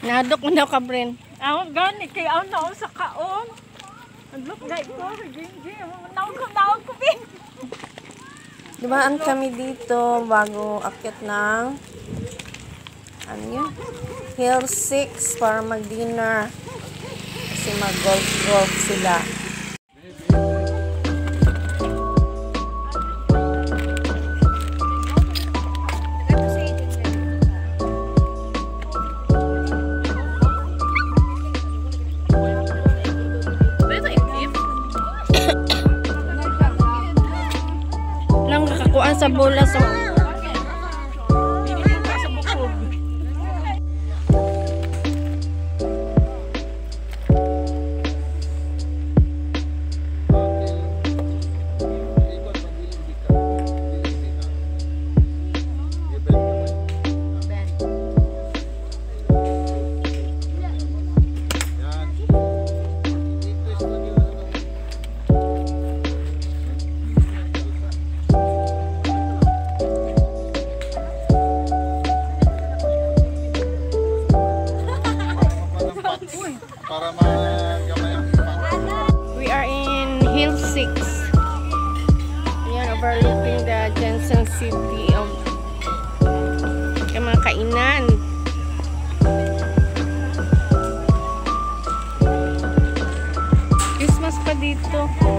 Nadok mo daw ka, Bren. Ang gani kay ano sa kaon. Look like ko, gingi. Naog ko bin. Dumaan kami dito bago akyat ng ano yun? Hill 6 para mag-dinner. Kasi mag-golf sila. Lang kakakuan sa bola so we are in Hill 6. Ayan, overlooking the Jensen City of mga kainan. Christmas pa dito.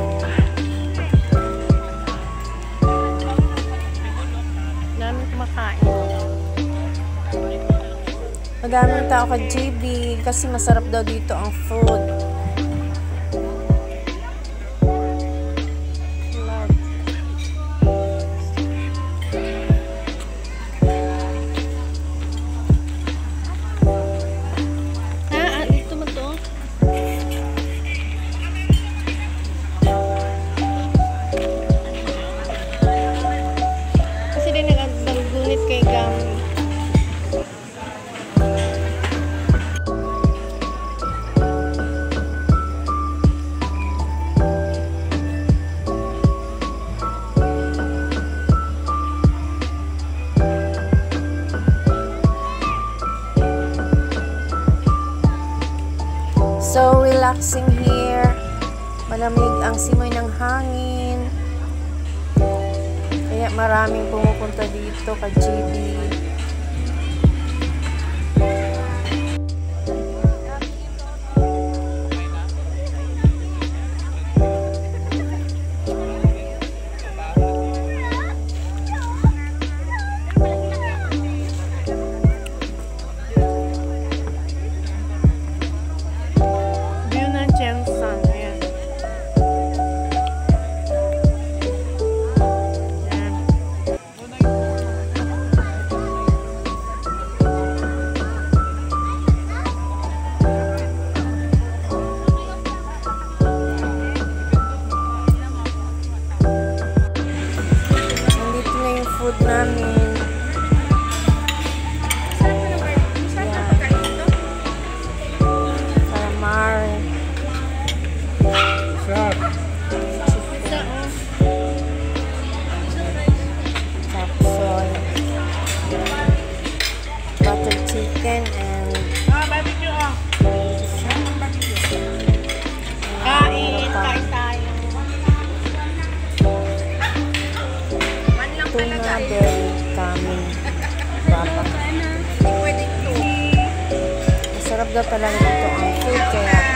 Daming kumakain. Madaming tao ka JB kasi masarap daw dito ang food. Dito mo to. Kasi din nag-gunit kay Gami. So relaxing here. Malamig ang simoy ng hangin. Kaya maraming pumupunta dito ka JB. Jensen, ayan. Nandito na yung food namin. Butter chicken and Barbecue Kain tayo. tuna berry kami. Masarap daw talaga dito ang food kaya